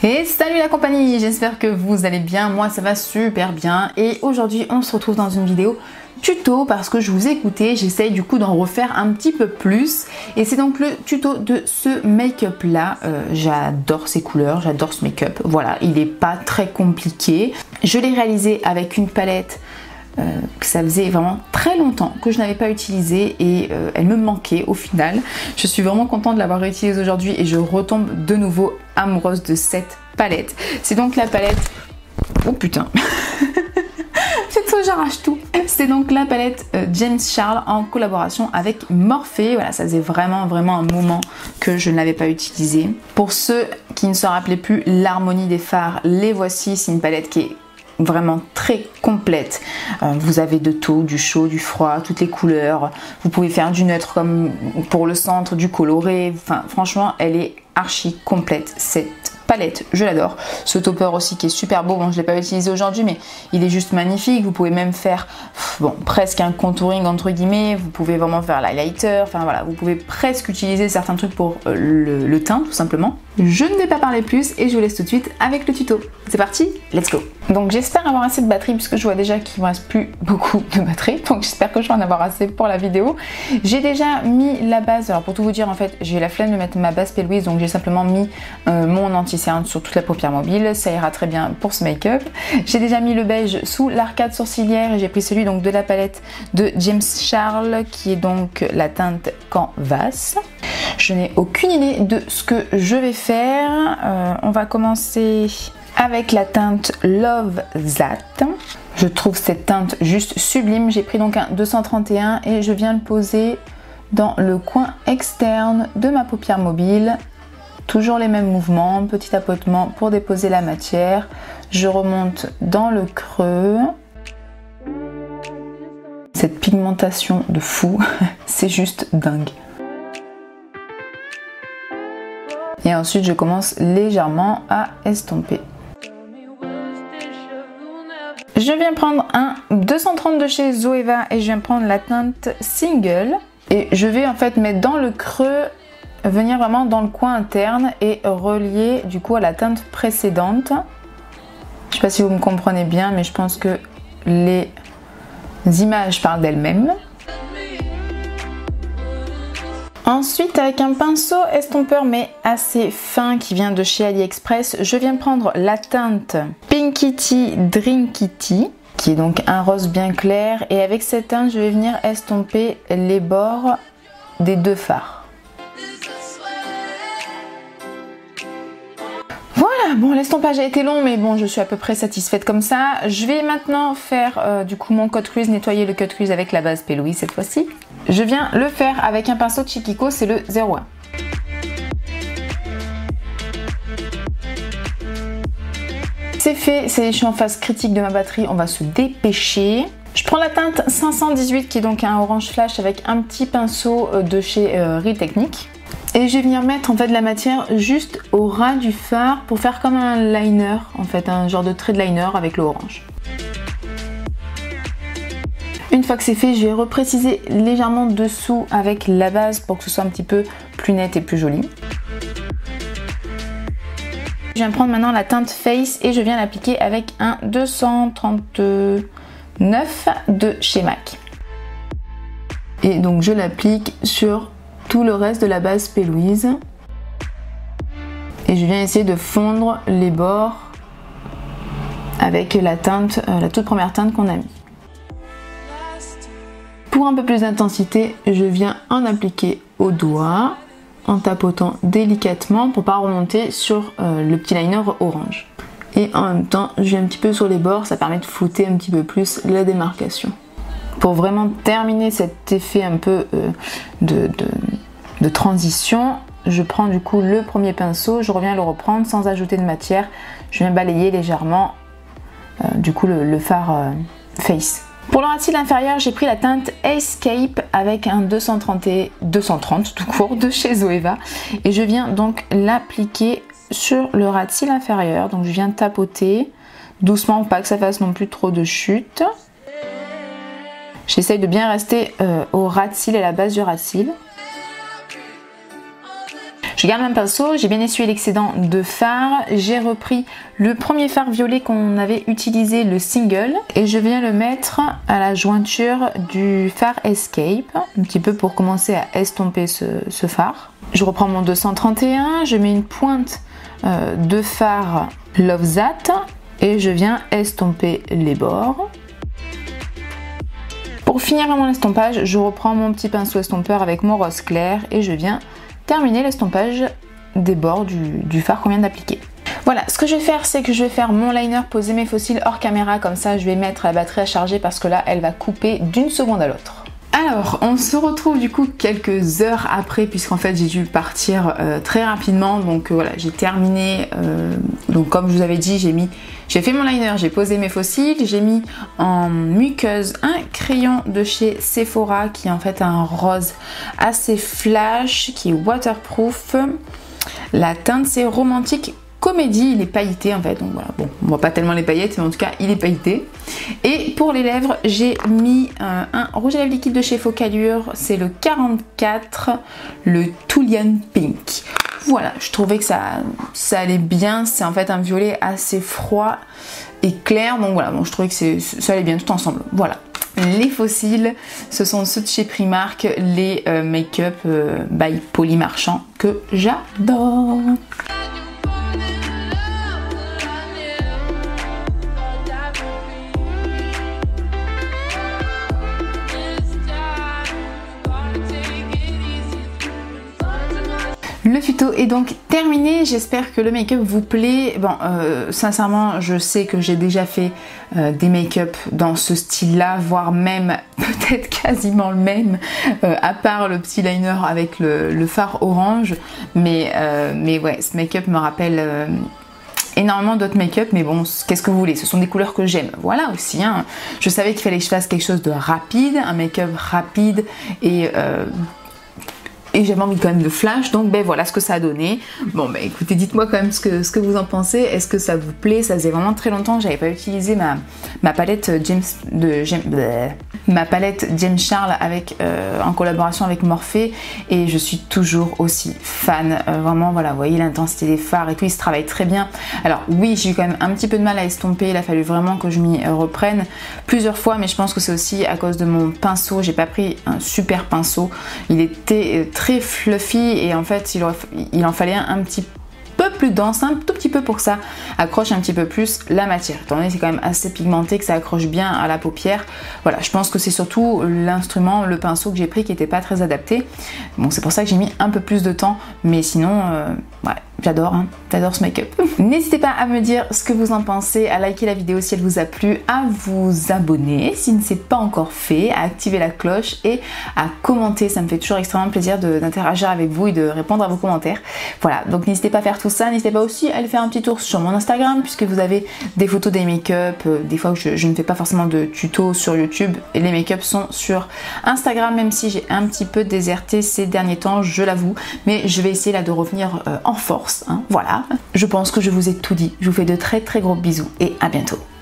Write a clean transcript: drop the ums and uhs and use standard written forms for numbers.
Et salut la compagnie, j'espère que vous allez bien, moi ça va super bien et aujourd'hui on se retrouve dans une vidéo tuto parce que je vous ai écouté, j'essaye du coup d'en refaire un petit peu plus et c'est donc le tuto de ce make-up là. J'adore ces couleurs, j'adore ce make-up, voilà, il n'est pas très compliqué. Je l'ai réalisé avec une palette que ça faisait vraiment très longtemps que je n'avais pas utilisée et elle me manquait au final. Je suis vraiment contente de l'avoir réutilisée aujourd'hui et je retombe de nouveau amoureuse de cette palette. C'est donc la palette... Oh putain c'est que j'arrache tout. C'est donc la palette James Charles en collaboration avec Morphe. Voilà, ça faisait vraiment un moment que je ne l'avais pas utilisée. Pour ceux qui ne se rappelaient plus l'harmonie des fards, les voici. C'est une palette qui est vraiment très complète. Vous avez de tout, du chaud, du froid, toutes les couleurs. Vous pouvez faire du neutre comme pour le centre, du coloré. Enfin, franchement, elle est archi complète cette palette, je l'adore. Ce topper aussi qui est super beau, bon je l'ai pas utilisé aujourd'hui mais il est juste magnifique. Vous pouvez même faire presque un contouring entre guillemets, vous pouvez vraiment faire l'highlighter, enfin voilà, vous pouvez presque utiliser certains trucs pour le teint tout simplement. Je ne vais pas parler plus et je vous laisse tout de suite avec le tuto. C'est parti, let's go. Donc j'espère avoir assez de batterie puisque je vois déjà qu'il ne me reste plus beaucoup de batterie, donc j'espère que je vais en avoir assez pour la vidéo. J'ai déjà mis la base, alors pour tout vous dire en fait j'ai la flemme de mettre ma base P. Louise, donc j'ai simplement mis mon anti-cerne sur toute la paupière mobile, ça ira très bien pour ce make-up. J'ai déjà mis le beige sous l'arcade sourcilière et j'ai pris celui donc de la palette de James Charles qui est donc la teinte Canvas. Je n'ai aucune idée de ce que je vais faire. On va commencer avec la teinte Love That. Je trouve cette teinte juste sublime. J'ai pris donc un 231 et je viens le poser dans le coin externe de ma paupière mobile. Toujours les mêmes mouvements, petit tapotement pour déposer la matière. Je remonte dans le creux. Cette pigmentation de fou, c'est juste dingue. Et ensuite je commence légèrement à estomper. Je viens prendre un 230 de chez Zoeva et je viens prendre la teinte Single. Et je vais en fait mettre dans le creux, venir vraiment dans le coin interne et relier du coup à la teinte précédente. Je sais pas si vous me comprenez bien mais je pense que les images parlent d'elles-mêmes. Ensuite avec un pinceau estompeur mais assez fin qui vient de chez AliExpress, je viens prendre la teinte Pinkity Drinkity qui est donc un rose bien clair et avec cette teinte je vais venir estomper les bords des deux fards. Voilà, bon l'estompage a été long mais bon je suis à peu près satisfaite comme ça. Je vais maintenant faire du coup mon cut crease, nettoyer le cut crease avec la base P. Louise cette fois-ci. Je viens le faire avec un pinceau Chiquiko, c'est le 01. C'est fait, je suis en phase critique de ma batterie, on va se dépêcher. Je prends la teinte 518 qui est donc un orange flash avec un petit pinceau de chez Real Techniques. Et je vais venir mettre en fait de la matière juste au ras du fard pour faire comme un liner, en fait un genre de trait de liner avec le orange. Une fois que c'est fait, je vais repréciser légèrement dessous avec la base pour que ce soit un petit peu plus net et plus joli. Je viens prendre maintenant la teinte Face et je viens l'appliquer avec un 239 de chez MAC. Et donc je l'applique sur tout le reste de la base P. Louise. Et je viens essayer de fondre les bords avec la teinte, la toute première teinte qu'on a mis. Pour un peu plus d'intensité, je viens en appliquer au doigt en tapotant délicatement pour pas remonter sur le petit liner orange. Et en même temps, je viens un petit peu sur les bords, ça permet de flouter un petit peu plus la démarcation. Pour vraiment terminer cet effet un peu de transition, je prends du coup le premier pinceau, je reviens le reprendre sans ajouter de matière. Je viens balayer légèrement du coup le fard Face. Pour le ras de cils inférieur, j'ai pris la teinte Escape avec un 230 tout court de chez Zoeva et je viens donc l'appliquer sur le ras de cils inférieur. Donc je viens tapoter doucement, pas que ça fasse non plus trop de chute. J'essaye de bien rester au ras de cils et à la base du ras de cils. Je garde un pinceau, j'ai bien essuyé l'excédent de fard, j'ai repris le premier fard violet qu'on avait utilisé, le single, et je viens le mettre à la jointure du fard Escape, un petit peu pour commencer à estomper ce fard. Je reprends mon 231, je mets une pointe de fard Love That et je viens estomper les bords. Pour finir mon estompage, je reprends mon petit pinceau estompeur avec mon rose clair et je viens terminer l'estompage des bords du fard qu'on vient d'appliquer. Voilà, ce que je vais faire, c'est que je vais faire mon liner, poser mes faux cils hors caméra, comme ça je vais mettre la batterie à charger parce que là elle va couper d'une seconde à l'autre. Alors, on se retrouve du coup quelques heures après, puisqu'en fait j'ai dû partir très rapidement, donc voilà, j'ai terminé, donc comme je vous avais dit, j'ai fait mon liner, j'ai posé mes faux cils, j'ai mis en muqueuse un crayon de chez Sephora qui est en fait un rose assez flash, qui est waterproof. La teinte c'est Romantique Comédie, il est pailleté en fait, donc voilà, bon, on voit pas tellement les paillettes, mais en tout cas il est pailleté. Et pour les lèvres, j'ai mis un rouge à lèvres liquide de chez Focallure, c'est le 44, le Thulian Pink. Voilà, je trouvais que ça allait bien, c'est en fait un violet assez froid et clair, donc voilà, bon, je trouvais que ça allait bien tout ensemble, voilà. Les faux cils, ce sont ceux de chez Primark, les Make-up by Polly Marchand que j'adore. Le tuto est donc terminé, j'espère que le make-up vous plaît. Bon, sincèrement, je sais que j'ai déjà fait des make-up dans ce style-là, voire même peut-être quasiment le même, à part le petit liner avec le fard orange. Mais ouais, ce make-up me rappelle énormément d'autres make-up, mais bon, qu'est-ce que vous voulez, ce sont des couleurs que j'aime. Voilà aussi, hein. Je savais qu'il fallait que je fasse quelque chose de rapide, un make-up rapide et j'avais envie quand même de flash, donc ben voilà ce que ça a donné. Bon ben écoutez, dites-moi quand même ce que vous en pensez. Est-ce que ça vous plaît? Ça faisait vraiment très longtemps que j'avais pas utilisé ma palette James Charles avec, en collaboration avec Morphe, et je suis toujours aussi fan. Vraiment voilà, vous voyez l'intensité des fards et tout, il se travaille très bien. Alors oui, j'ai eu quand même un petit peu de mal à estomper, il a fallu vraiment que je m'y reprenne plusieurs fois, mais je pense que c'est aussi à cause de mon pinceau. J'ai pas pris un super pinceau, il était très fluffy et en fait il en fallait un petit peu plus dense, un tout petit peu pour que ça accroche un petit peu plus la matière. Étant donné que c'est quand même assez pigmenté, que ça accroche bien à la paupière. Voilà, je pense que c'est surtout l'instrument, le pinceau que j'ai pris qui n'était pas très adapté. Bon, c'est pour ça que j'ai mis un peu plus de temps, mais sinon, ouais, j'adore, hein, j'adore ce make-up. N'hésitez pas à me dire ce que vous en pensez, à liker la vidéo si elle vous a plu, à vous abonner si ce n'est pas encore fait, à activer la cloche et à commenter. Ça me fait toujours extrêmement plaisir d'interagir avec vous et de répondre à vos commentaires. Voilà, donc n'hésitez pas à faire tout ça. N'hésitez pas aussi à aller faire un petit tour sur mon Instagram, puisque vous avez des photos des make-up, des fois que je ne fais pas forcément de tutos sur YouTube, et les make-up sont sur Instagram, même si j'ai un petit peu déserté ces derniers temps, je l'avoue, mais je vais essayer là de revenir en force. Hein, voilà, je pense que je vous ai tout dit. Je vous fais de très très gros bisous et à bientôt.